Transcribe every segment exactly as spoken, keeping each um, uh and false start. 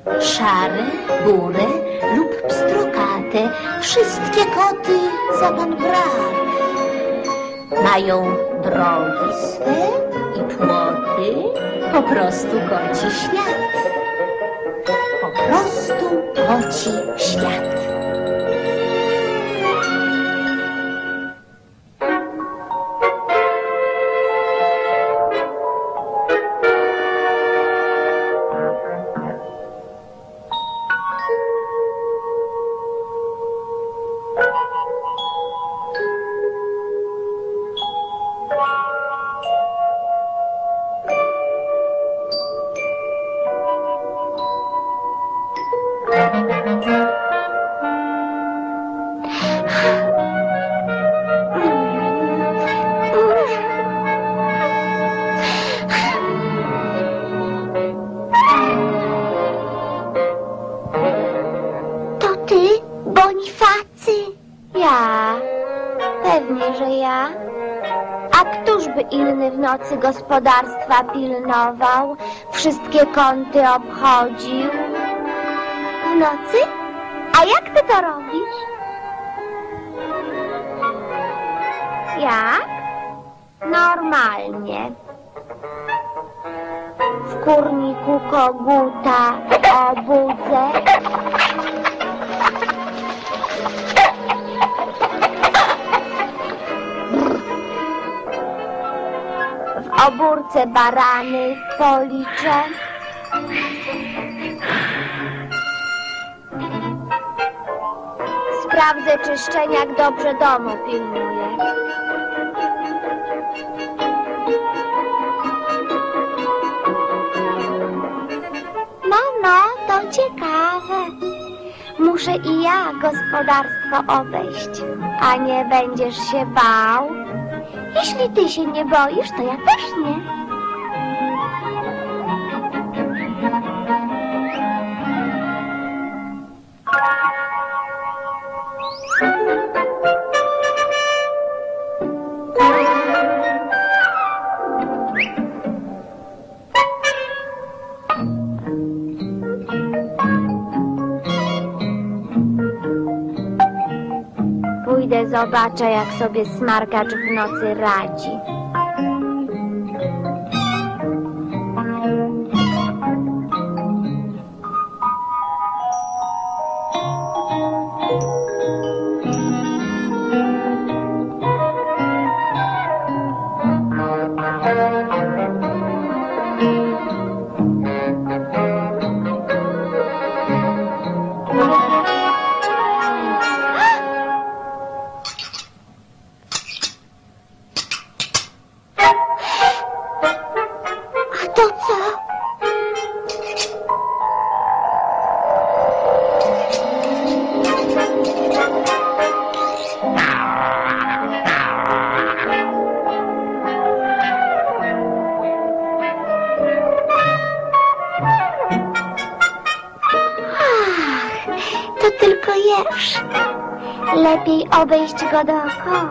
Szare, burę lub pstrokate, wszystkie koty za pan brak. Mają drogi swe i płoty, po prostu koci świat. Po prostu koci świat. To ty, Bonifacy? Ja. Pewnie, że ja. A któż by inny w nocy gospodarstwa pilnował, wszystkie kąty obchodził? W nocy? A jak ty to robisz? Jak? Normalnie. W kurniku koguta obudzę. W obórce barany policzę. Sprawdzę, czy szczeniak dobrze domu pilnuje. No, no, to ciekawe. Muszę i ja gospodarstwo obejść. A nie będziesz się bał? Jeśli ty się nie boisz, to ja też nie. Pójdę, zobaczę, jak sobie smarkacz w nocy radzi. Lepiej obejść go dookoła.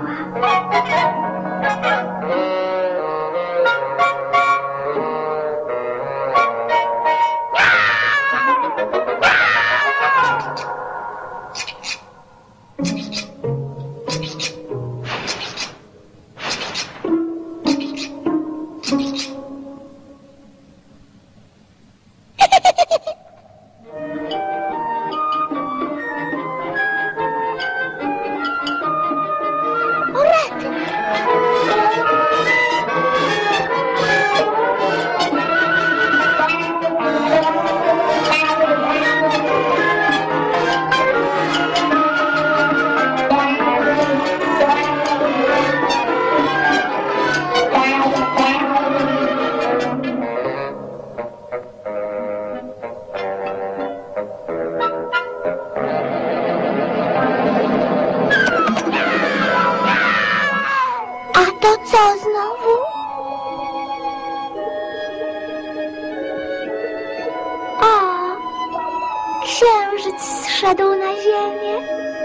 Co znowu? O, księżyc zszedł na ziemię.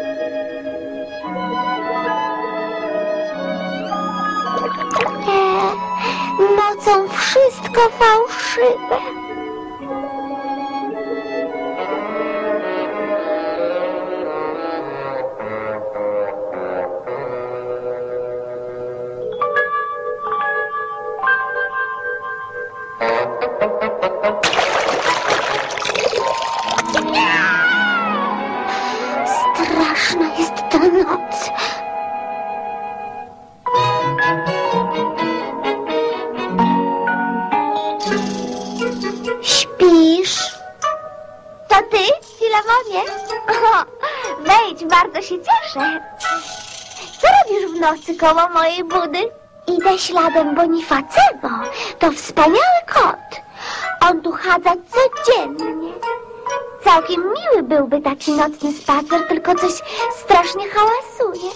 Nie, nocą wszystko fałszywe. ty, Filemonie? O, wejdź, bardzo się cieszę. Co robisz w nocy koło mojej budy? Idę śladem Bonifacego. To wspaniały kot. On tu chadza codziennie. Całkiem miły byłby taki nocny spacer, tylko coś strasznie hałasuje.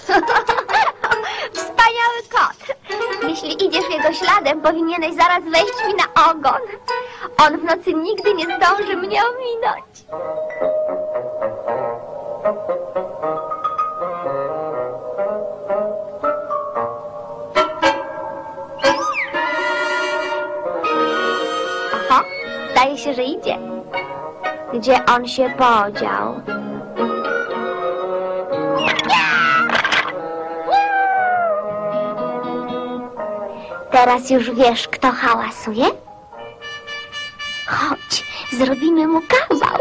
Wspaniały kot. Jeśli idziesz jego śladem, powinieneś zaraz wejść mi na ogon. On w nocy nigdy nie zdąży mnie ominąć. Oho, zdaje się, że idzie. Gdzie on się podział? Teraz już wiesz, kto hałasuje? Chodź, zrobimy mu kawał.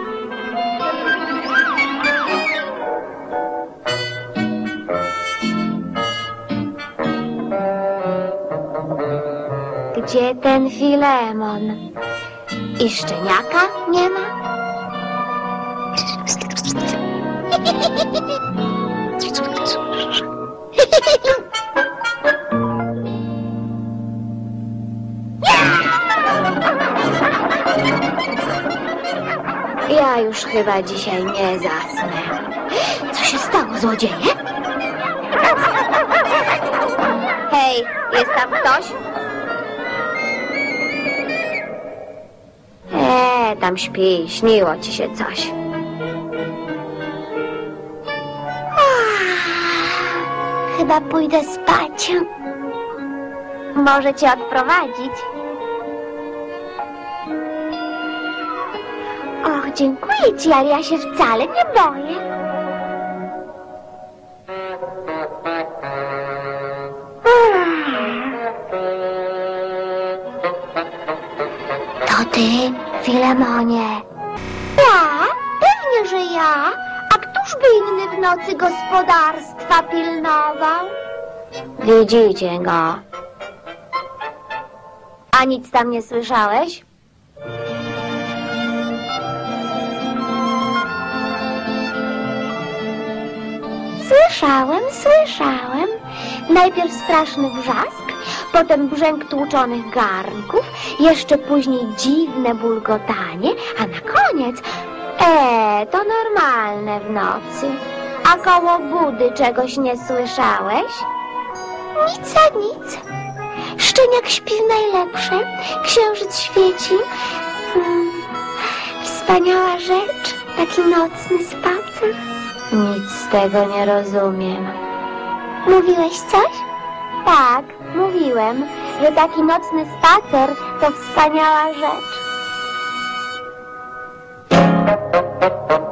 Gdzie ten Filemon? I szczeniaka nie ma? Ja już chyba dzisiaj nie zasnę. Co się stało, złodzieje? Hej, jest tam ktoś? Eee, tam śpi, śniło ci się coś. Chyba pójdę spać. Może cię odprowadzić? Och, dziękuję ci, ale ja się wcale nie boję. To ty, Filemonie? Ja? Pewnie, że ja. A któż by inny w nocy gospodarstwa pilnował? Widzicie go. A nic tam nie słyszałeś? Słyszałem, słyszałem. Najpierw straszny wrzask, potem brzęk tłuczonych garnków, jeszcze później dziwne bulgotanie, a na koniec... Eee, to normalne w nocy. A koło budy czegoś nie słyszałeś? Nic a nic. Szczeniak śpi w najlepsze, księżyc świeci. Hmm, wspaniała rzecz, taki nocny spacer. Nic z tego nie rozumiem. Mówiłeś coś? Tak, mówiłem, że taki nocny spacer to wspaniała rzecz.